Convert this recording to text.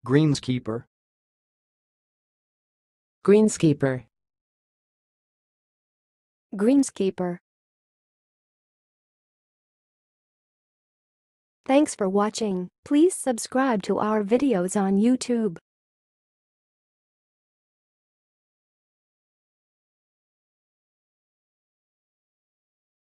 greenskeeper, greenskeeper, greenskeeper. Thanks for watching. Please subscribe to our videos on YouTube.